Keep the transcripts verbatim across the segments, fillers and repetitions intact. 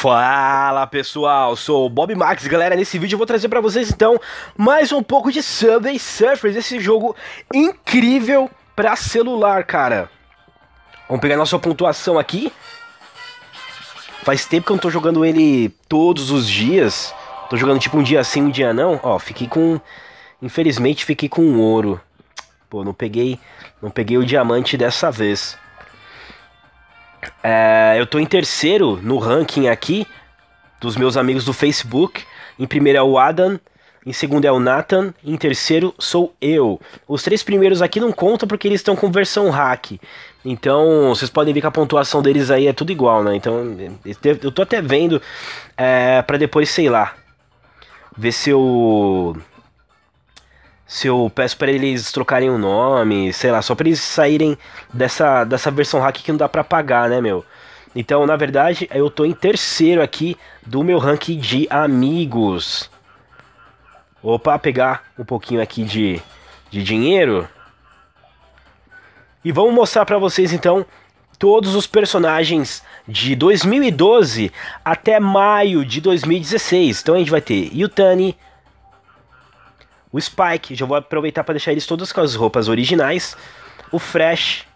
Fala pessoal, sou o Bob Max, galera. Nesse vídeo eu vou trazer pra vocês então mais um pouco de Subway Surfers, esse jogo incrível pra celular, cara. Vamos pegar nossa pontuação aqui. Faz tempo que eu não tô jogando ele todos os dias. Tô jogando tipo um dia sim, um dia não. Ó, fiquei com... Infelizmente fiquei com um ouro. Pô, não peguei, não peguei o diamante dessa vez. É, eu tô em terceiro no ranking aqui dos meus amigos do Facebook. Em primeiro é o Adam, em segundo é o Nathan, em terceiro sou eu. Os três primeiros aqui não contam porque eles estão com versão hack. Então vocês podem ver que a pontuação deles aí é tudo igual, né? Então eu tô até vendo é, pra depois, sei lá, ver se eu... Se eu peço pra eles trocarem o nome, sei lá, só pra eles saírem dessa, dessa versão hack que não dá pra pagar, né, meu? Então, na verdade, eu tô em terceiro aqui do meu ranking de amigos. Opa, pegar um pouquinho aqui de, de dinheiro. E vamos mostrar pra vocês, então, todos os personagens de dois mil e doze até maio de dois mil e dezesseis. Então a gente vai ter Yutani, o Spike, já vou aproveitar para deixar eles todos com as roupas originais. O Fresh,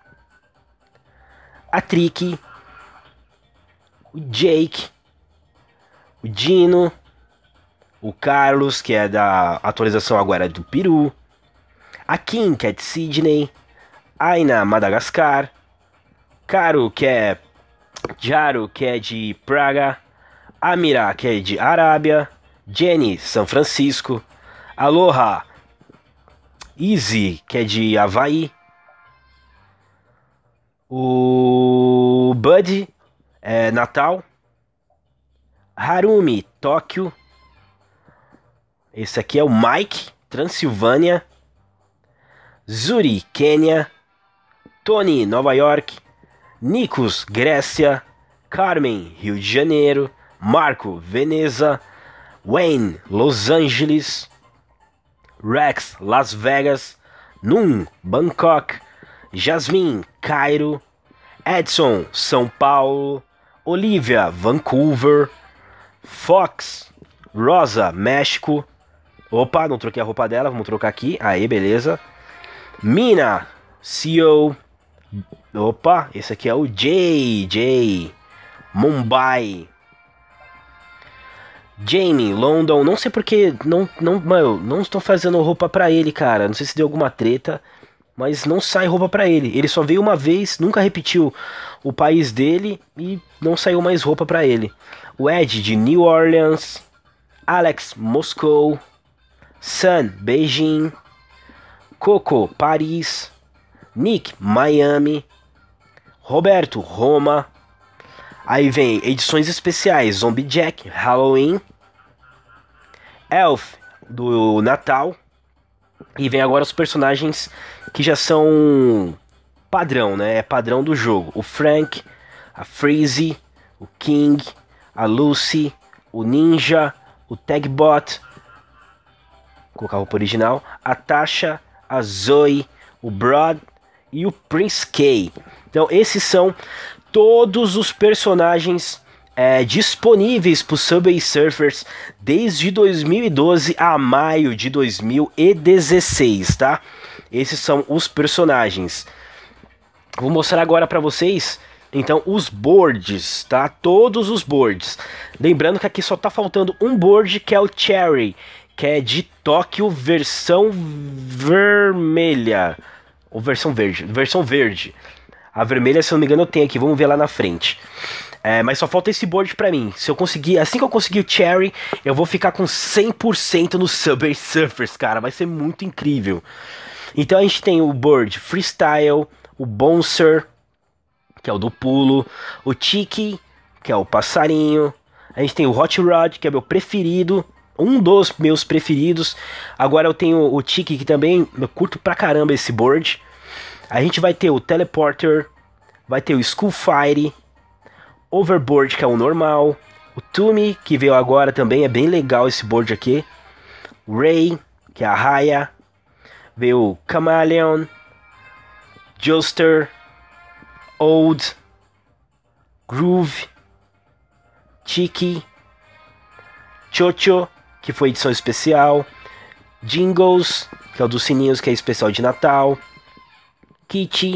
a Tricky, o Jake, o Dino, o Carlos, que é da atualização agora do Peru, a Kim, que é de Sydney, Aina, Madagascar, Karu, que é Jaro, que é de Praga, Amira, que é de Arábia, Jenny, São Francisco, Aloha, Easy, que é de Havaí, o Bud, é Natal, Harumi, Tóquio, esse aqui é o Mike, Transilvânia, Zuri, Quênia, Tony, Nova York, Nikos, Grécia, Carmen, Rio de Janeiro, Marco, Veneza, Wayne, Los Angeles, Rex, Las Vegas, Num, Bangkok, Jasmine, Cairo, Edson, São Paulo, Olivia, Vancouver, Fox, Rosa, México. Opa, não troquei a roupa dela, vamos trocar aqui. Aí, beleza. Mina, C O. Opa, esse aqui é o J J, Mumbai. Jamie, London, não sei porque não, não, mano, não estou fazendo roupa pra ele, cara. Não sei se deu alguma treta, mas não sai roupa pra ele. Ele só veio uma vez, nunca repetiu o país dele e não saiu mais roupa pra ele. O Ed de New Orleans, Alex, Moscou, Sun, Beijing, Coco, Paris, Nick, Miami, Roberto, Roma. Aí vem edições especiais, Zombie Jack, Halloween, Elf, do Natal. E vem agora os personagens que já são padrão, né? É padrão do jogo. O Frank, a Freezy, o King, a Lucy, o Ninja, o Tagbot. Vou colocar a roupa original. A Tasha, a Zoe, o Brod e o Prince K. Então esses são todos os personagens é, disponíveis para o Subway Surfers desde dois mil e doze a maio de dois mil e dezesseis, tá? Esses são os personagens. Vou mostrar agora para vocês, então, os boards, tá? Todos os boards. Lembrando que aqui só tá faltando um board, que é o Cherry, que é de Tóquio versão vermelha. Ou versão verde, versão verde. A vermelha, se eu não me engano, eu tenho aqui. Vamos ver lá na frente. É, mas só falta esse board pra mim. Se eu conseguir, assim que eu conseguir o Cherry, eu vou ficar com cem por cento no Subway Surfers, cara. Vai ser muito incrível. Então a gente tem o board Freestyle, o Bouncer, que é o do pulo, o Tiki, que é o passarinho. A gente tem o Hot Rod, que é meu preferido. Um dos meus preferidos. Agora eu tenho o Tiki, que também eu curto pra caramba esse board. A gente vai ter o Teleporter, vai ter o School Fire, Overboard, que é o normal, o Tumi, que veio agora também, é bem legal esse board aqui, o Ray, que é a Raya, veio o Chameleon, Joester, Old, Groove, Tiki, Chocho, que foi edição especial, Jingles, que é o dos sininhos, que é especial de Natal, Kitty,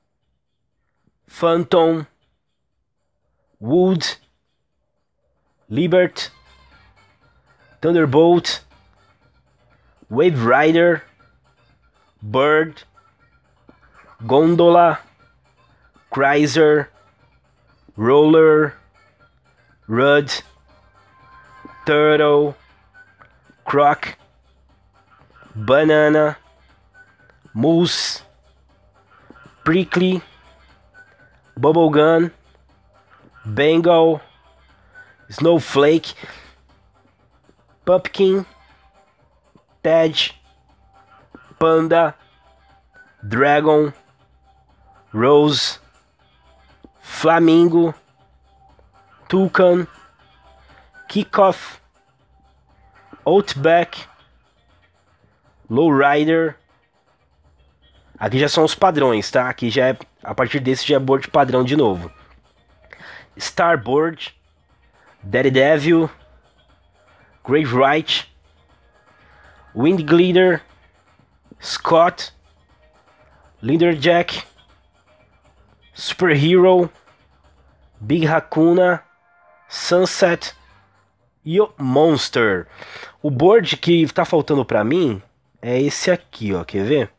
Phantom, Wood, Libert, Thunderbolt, Wave Rider, Bird, Gondola, Chrysler, Roller, Rudd, Turtle, Croc, Banana, Moose, Prickly, Bubblegum, Bengal, Snowflake, Pumpkin, Ted, Panda, Dragon, Rose, Flamingo, Toucan, Kickoff, Outback, Lowrider. Aqui já são os padrões, tá? Aqui já é, a partir desse já é board padrão de novo. Starboard, Daredevil, Grave Right, Wind Glider, Scott, Linderjack, Superhero, Big Hakuna, Sunset e o Monster. O board que tá faltando pra mim é esse aqui, ó. Quer ver?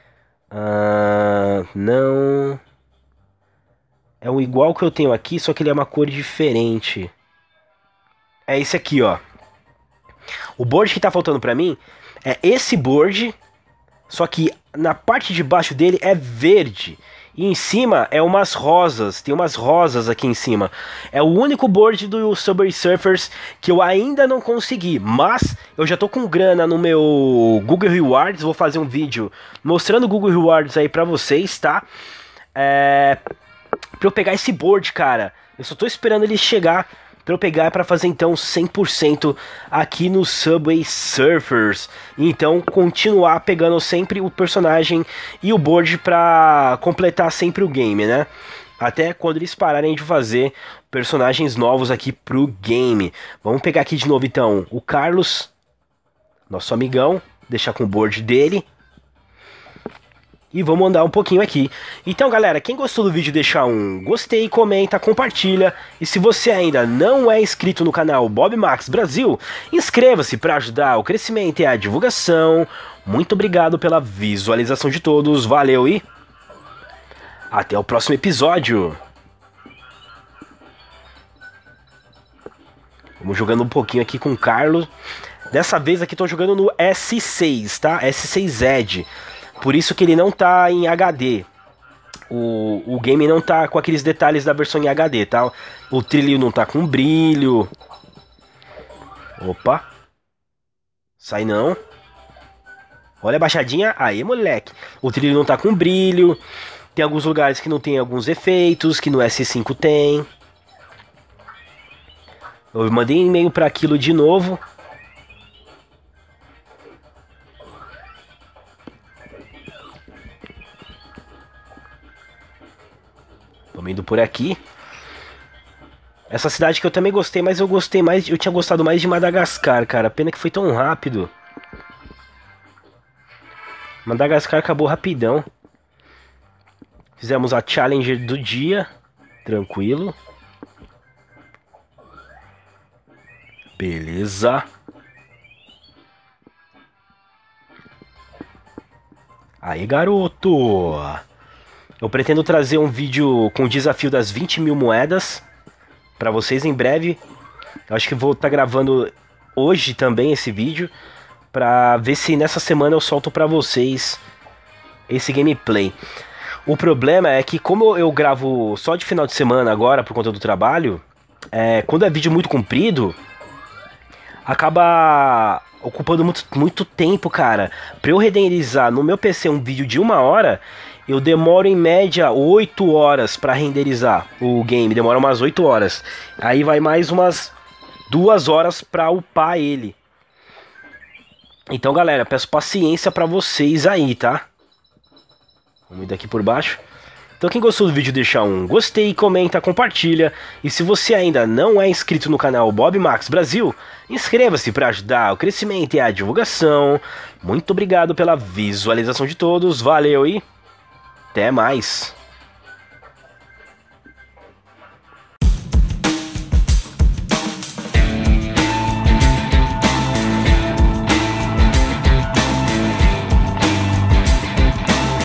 Uh, não. É o igual que eu tenho aqui, só que ele é uma cor diferente. É esse aqui, ó. O board que tá faltando pra mim é esse board, só que na parte de baixo dele é verde. E em cima é umas rosas, tem umas rosas aqui em cima. É o único board do Subway Surfers que eu ainda não consegui. Mas eu já tô com grana no meu Google Rewards. Vou fazer um vídeo mostrando o Google Rewards aí pra vocês, tá? É... Pra eu pegar esse board, cara. Eu só tô esperando ele chegar pra eu pegar pra fazer então cem por cento aqui no Subway Surfers. E então continuar pegando sempre o personagem e o board pra completar sempre o game, né? Até quando eles pararem de fazer personagens novos aqui pro game. Vamos pegar aqui de novo então o Carlos, nosso amigão, deixar com o board dele. E vamos andar um pouquinho aqui. Então, galera, quem gostou do vídeo, deixa um gostei, comenta, compartilha. E se você ainda não é inscrito no canal Bob Max Brasil, inscreva-se para ajudar o crescimento e a divulgação. Muito obrigado pela visualização de todos. Valeu e até o próximo episódio. Vamos jogando um pouquinho aqui com o Carlos. Dessa vez aqui estou jogando no S seis, tá? S seis Edge. Por isso que ele não tá em H D. O, o game não tá com aqueles detalhes da versão em H D, tá? O trilho não tá com brilho. Opa. Sai não. Olha a baixadinha. Aí, moleque. O trilho não tá com brilho. Tem alguns lugares que não tem alguns efeitos, que no S cinco tem. Eu mandei e-mail pra aquilo de novo. Vamos indo por aqui. Essa cidade que eu também gostei, mas eu gostei mais. Eu tinha gostado mais de Madagascar, cara. Pena que foi tão rápido. Madagascar acabou rapidão. Fizemos a Challenger do dia. Tranquilo. Beleza. Aí, garoto. Eu pretendo trazer um vídeo com o desafio das vinte mil moedas pra vocês em breve. Eu acho que vou estar tá gravando hoje também esse vídeo, pra ver se nessa semana eu solto pra vocês esse gameplay. O problema é que como eu gravo só de final de semana agora por conta do trabalho, é, quando é vídeo muito comprido, acaba ocupando muito, muito tempo, cara. Pra eu renderizar no meu P C um vídeo de uma hora, eu demoro em média oito horas pra renderizar o game. Demora umas oito horas. Aí vai mais umas duas horas pra upar ele. Então, galera, peço paciência pra vocês aí, tá? Vamos ir daqui por baixo. Então quem gostou do vídeo deixa um gostei, comenta, compartilha. E se você ainda não é inscrito no canal Bob Max Brasil, inscreva-se para ajudar o crescimento e a divulgação. Muito obrigado pela visualização de todos, valeu e até mais!